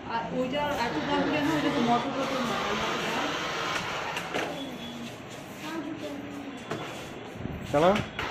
আর ওইটা এত দাম কেন? ওইটা তো মটর টটর না। চলো